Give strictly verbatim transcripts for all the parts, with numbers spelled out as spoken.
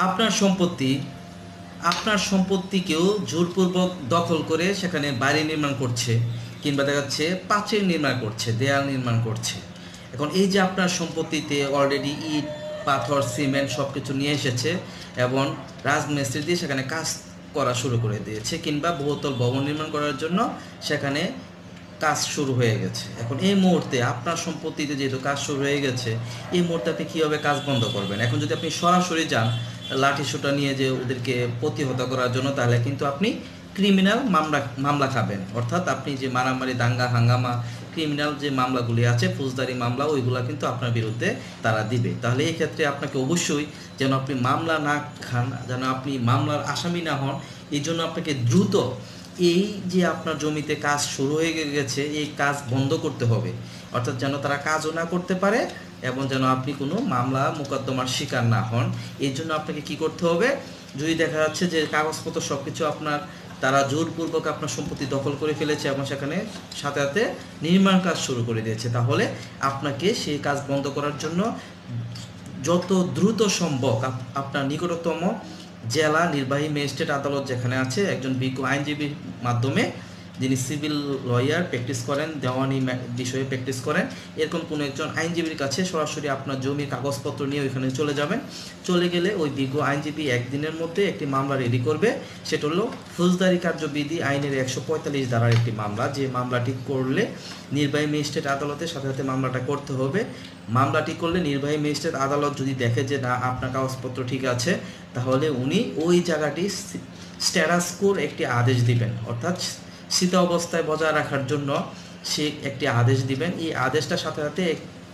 আপনার সম্পত্তি আপনার সম্পত্তিকেও জোরপূর্বক দখল করে সেখানে বাড়ি নির্মাণ করছে, কিংবা দেখা যাচ্ছে পাঁচিল নির্মাণ করছে, দেয়াল নির্মাণ করছে। এখন এই যে আপনার সম্পত্তিতে অলরেডি ইট, পাথর, সিমেন্ট সব কিছু নিয়ে এসেছে এবং রাজমিস্ত্রি দিয়ে সেখানে কাজ করা শুরু করে দিয়েছে, কিংবা বহুতল ভবন নির্মাণ করার জন্য সেখানে কাজ শুরু হয়ে গেছে। এখন এই মুহূর্তে আপনার সম্পত্তিতে যেহেতু কাজ শুরু হয়ে গেছে, এই মুহূর্তে আপনি কীভাবে কাজ বন্ধ করবেন? এখন যদি আপনি সরাসরি যান লাঠি সোটা নিয়ে যে ওদেরকে প্রতিহত করার জন্য, তাহলে কিন্তু আপনি ক্রিমিনাল মামলা মামলা খাবেন। অর্থাৎ আপনি যে মারামারি, দাঙ্গা হাঙ্গামা, ক্রিমিনাল যে মামলাগুলি আছে, ফৌজদারি মামলা, ওইগুলো কিন্তু আপনার বিরুদ্ধে তারা দিবে। তাহলে এই ক্ষেত্রে আপনাকে অবশ্যই যেন আপনি মামলা না খান, যেন আপনি মামলার আসামি না হন, এই জন্য আপনাকে দ্রুত এই যে আপনার জমিতে কাজ শুরু হয়ে গেছে এই কাজ বন্ধ করতে হবে। অর্থাৎ যেন তারা কাজও না করতে পারে এবং যেন আপনি কোনো মামলা মোকদ্দমার শিকার না হন। এই জন্য আপনাকে কি করতে হবে? যদি দেখা যাচ্ছে যে কাগজপত্র সব কিছু আপনার তারা জোরপূর্বক আপনার সম্পত্তি দখল করে ফেলেছে এবং সেখানে সাথে সাথে নির্মাণ কাজ শুরু করে দিয়েছে, তাহলে আপনাকে সেই কাজ বন্ধ করার জন্য যত দ্রুত সম্ভব আপনার নিকটতম জেলা নির্বাহী ম্যাজিস্ট্রেট আদালত যেখানে আছে, একজন বিজ্ঞ আইনজীবীর মাধ্যমে, যিনি সিভিল লয়ার প্র্যাকটিস করেন, দেওয়ানি বিষয়ে প্র্যাকটিস করেন, এরকম কোনো একজন আইনজীবীর কাছে সরাসরি আপনার জমির কাগজপত্র নিয়ে ওইখানে চলে যাবেন। চলে গেলে ওই বিজ্ঞ আইনজীবী একদিনের মধ্যে একটি মামলা রেডি করবে। সেটা হলো ফৌজদারি কার্যবিধি আইনের একশো পঁয়তাল্লিশ ধারার একটি মামলা, যে মামলাটি করলে নির্বাহী ম্যাজিস্ট্রেট আদালতের সাথে সাথে মামলাটা করতে হবে। মামলাটি করলে নির্বাহী ম্যাজিস্ট্রেট আদালত যদি দেখে যে না আপনার কাগজপত্র ঠিক আছে, তাহলে উনি ওই জায়গাটি স্ট্যাটাস কোর একটি আদেশ দিবেন, অর্থাৎ স্থিত অবস্থায় বজায় রাখার জন্য সে একটি আদেশ দিবেন। এই আদেশটার সাথে সাথে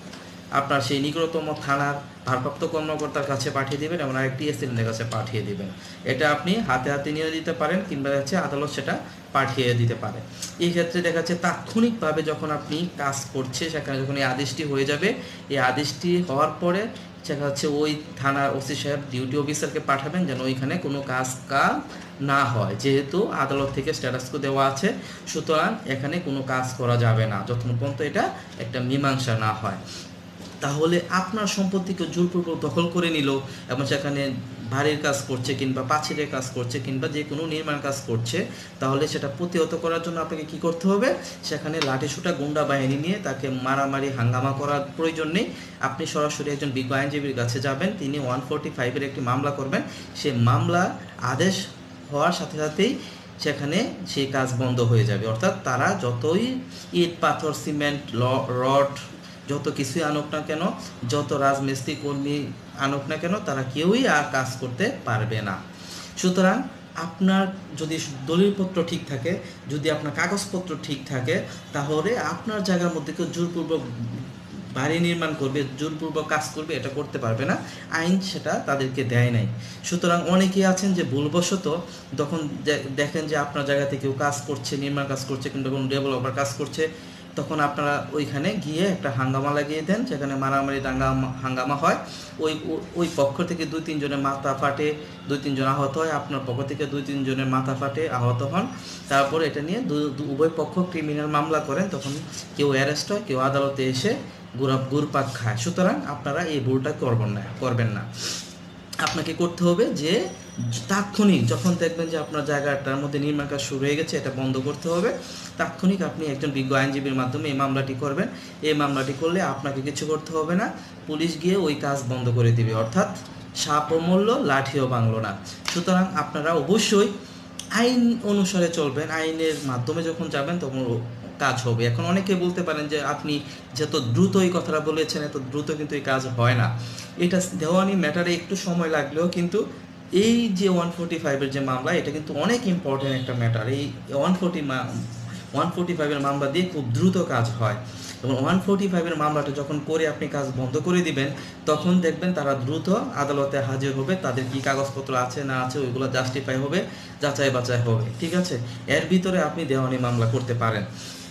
আপনার সেই নিকটতম থানার ভারপ্রাপ্ত কর্মকর্তার কাছে পাঠিয়ে দেবেন এবং আরেকটি এসএলএনের কাছে পাঠিয়ে দেবেন। এটা আপনি হাতে হাতে নিয়ে দিতে পারেন, কিংবা হচ্ছে আদালত সেটা পাঠিয়ে দিতে পারে। এই ক্ষেত্রে দেখা যাচ্ছে তাৎক্ষণিকভাবে যখন আপনি কাজ করছে সেখানে যখন এই আদেশটি হয়ে যাবে, এই আদেশটি হওয়ার পরে সেটা হচ্ছে ওই থানার ওসি সাহেব ডিউটি অফিসারকে পাঠাবেন যেন ওইখানে কোনো কাজ কাজ না হয়। যেহেতু আদালত থেকে স্ট্যাটাসকো দেওয়া আছে, সুতরাং এখানে কোনো কাজ করা যাবে না যতক্ষণ পর্যন্ত এটা একটা মীমাংসা না হয়। তাহলে আপনার সম্পত্তিকে জোরপূর্বক দখল করে নিল এবং সেখানে বাড়ির কাজ করছে, কিংবা পাঁচিলের কাজ করছে, কিংবা যে কোনো নির্মাণ কাজ করছে, তাহলে সেটা প্রতিহত করার জন্য আপনাকে কি করতে হবে? সেখানে লাঠিসোঁটা গুন্ডা বাহিনী নিয়ে তাকে মারামারি হাঙ্গামা করার প্রয়োজন নেই। আপনি সরাসরি একজন বিজ্ঞ আইনজীবীর কাছে যাবেন, তিনি ওয়ান ফোরটি ফাইভের একটি মামলা করবেন। সে মামলা আদেশ হওয়ার সাথে সাথেই সেখানে সেই কাজ বন্ধ হয়ে যাবে। অর্থাৎ তারা যতই ইট, পাথর, সিমেন্ট, রড যত কিছুই আনুক না কেন, যত রাজমিস্ত্রি কর্মী আনুক না কেন, তারা কেউই আর কাজ করতে পারবে না। সুতরাং আপনার যদি দলিলপত্র ঠিক থাকে, যদি আপনার কাগজপত্র ঠিক থাকে, তাহলে আপনার জায়গার মধ্যে কেউ জোরপূর্বক বাড়ি নির্মাণ করবে, জোরপূর্বক কাজ করবে, এটা করতে পারবে না। আইন সেটা তাদেরকে দেয় নাই। সুতরাং অনেকেই আছেন যে ভুলবশত যখন দেখেন যে আপনার জায়গাতে কেউ কাজ করছে, নির্মাণ কাজ করছে, কিংবা কোনো ডেভেলপার কাজ করছে, তখন আপনারা ওইখানে গিয়ে একটা হাঙ্গামা লাগিয়ে দেন, সেখানে মারামারি দাঙ্গা হাঙ্গামা হয়। ওই ওই পক্ষ থেকে দুই তিনজনের মাথা ফাটে, দুই তিনজন আহত হয়, আপনার পক্ষ থেকে দুই তিনজনের মাথা ফাটে, আহত হন। তারপর এটা নিয়ে উভয় পক্ষ ক্রিমিনাল মামলা করেন, তখন কেউ অ্যারেস্ট হয়, কেউ আদালতে এসে গুড়া গুড়পাক খায়। সুতরাং আপনারা এই ভুলটা করবেন না করবেন না আপনাকে করতে হবে যে তাৎক্ষণিক যখন দেখবেন যে আপনার জায়গাটার মধ্যে নির্মাণ কাজ শুরু হয়ে গেছে, এটা বন্ধ করতে হবে। তাৎক্ষণিক আপনি একজন বিজ্ঞ আইনজীবীর মাধ্যমে এই মামলাটি করবেন। এই মামলাটি করলে আপনাকে কিছু করতে হবে না, পুলিশ গিয়ে ওই কাজ বন্ধ করে দিবে। অর্থাৎ সাপও মরল, লাঠিও ভাঙলো না। সুতরাং আপনারা অবশ্যই আইন অনুসারে চলবেন। আইনের মাধ্যমে যখন যাবেন তখন কাজ হবে। এখন অনেকে বলতে পারেন যে আপনি যত দ্রুত এই কথাটা বলেছেন, এত দ্রুত কিন্তু এই কাজ হয় না। এটা দেওয়ানি ম্যাটারে একটু সময় লাগলেও কিন্তু এই যে ওয়ান ফোর্টি ফাইভের যে মামলা, এটা কিন্তু অনেক ইম্পর্টেন্ট একটা ম্যাটার। এই ওয়ান ফোর্টি ওয়ান ফোর্টি ফাইভের মামলা দিয়ে খুব দ্রুত কাজ হয় এবং ওয়ান ফোর্টি ফাইভের মামলাটা যখন করে আপনি কাজ বন্ধ করে দিবেন, তখন দেখবেন তারা দ্রুত আদালতে হাজির হবে, তাদের কি কাগজপত্র আছে না আছে ওইগুলো জাস্টিফাই হবে, যাচাই বাছাই হবে। ঠিক আছে, এর ভিতরে আপনি দেওয়ানি মামলা করতে পারেন।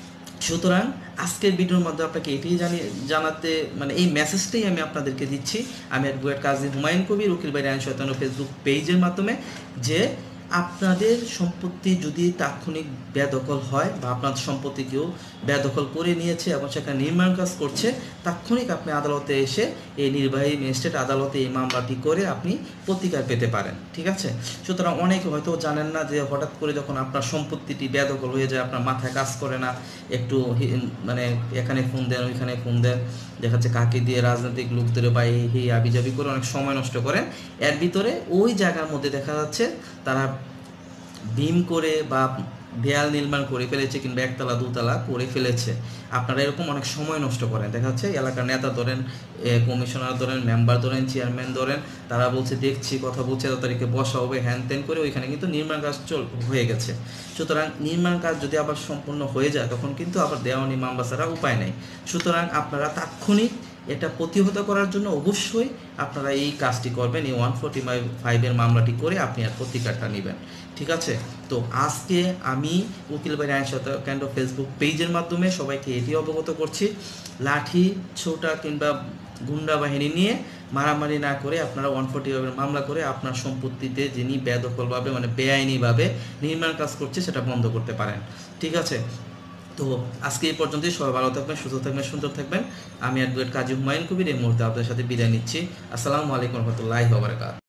সুতরাং আজকের ভিডিওর মধ্যে আপনাকে এটাই জানিয়ে জানাতে মানে এই মেসেজটাই আমি আপনাদেরকে দিচ্ছি। আমি অ্যাডভোকেট কাজী হুমায়ুন কবির, উকিল বাড়ি আইন শয়তান ফেসবুক পেজের মাধ্যমে, যে আপনাদের সম্পত্তি যদি তাৎক্ষণিক বেদখল হয় বা আপনার সম্পত্তি কেউ বেদখল করে নিয়েছে এবং সেখানে নির্মাণ কাজ করছে, তাৎক্ষণিক আপনি আদালতে এসে এই নির্বাহী ম্যাজিস্ট্রেট আদালতে এই মামলাটি করে আপনি প্রতিকার পেতে পারেন। ঠিক আছে, সুতরাং অনেকে হয়তো জানেন না যে হঠাৎ করে যখন আপনার সম্পত্তিটি বেদখল হয়ে যায়, আপনার মাথায় কাজ করে না, একটু মানে এখানে ফোন দেন ওইখানে ফোন দেন, দেখা যাচ্ছে কাকে দিয়ে রাজনৈতিক লোকদের বা এই হে আবিজাবি করে অনেক সময় নষ্ট করেন। এর ভিতরে ওই জায়গার মধ্যে দেখা যাচ্ছে তারা বিম করে বা দেয়াল নির্মাণ করে ফেলেছে কিংবা একতলা দুতলা করে ফেলেছে। আপনারা এরকম অনেক সময় নষ্ট করেন, দেখা যাচ্ছে এলাকার নেতা ধরেন, কমিশনার ধরেন, মেম্বার ধরেন, চেয়ারম্যান ধরেন, তারা বলছে দেখছি কথা বলছে এত তারিখে বসা হবে হ্যান ত্যান করে, ওইখানে কিন্তু নির্মাণ কাজ চল হয়ে গেছে। সুতরাং নির্মাণ কাজ যদি আবার সম্পূর্ণ হয়ে যায় তখন কিন্তু আবার দেওয়ানি মামলা ছাড়া উপায় নেই। সুতরাং আপনারা তাৎক্ষণিক এটা প্রতিহত করার জন্য অবশ্যই আপনারা এই কাজটি করবেন, এই ওয়ান ফোর্টি ফাইভের মামলাটি করে আপনি আর প্রতিকারটা নেবেন। ঠিক আছে, তো আজকে আমি উকিল ভাই আইন কেন্দ্র ফেসবুক পেজের মাধ্যমে সবাইকে এটি অবগত করছি, লাঠি ছোটা কিংবা গুন্ডা বাহিনী নিয়ে মারামারি না করে আপনারা ওয়ান ফোর্টি ফাইভের মামলা করে আপনার সম্পত্তিতে যিনি বেদখলভাবে মানে বেআইনিভাবে নির্মাণ কাজ করছে সেটা বন্ধ করতে পারেন। ঠিক আছে, তো আজকে এই পর্যন্তই। সবাই ভালো থাকবেন, সুস্থ থাকবেন, সুন্দর থাকবেন। আমি অ্যাডভোকেট কাজী হুমায়ুন কবির এই মুহূর্তে আপনাদের সাথে বিদায় নিচ্ছি। আসসালামু আলাইকুম রহমতুল্লাহি ওয়া বারাকাতুহু।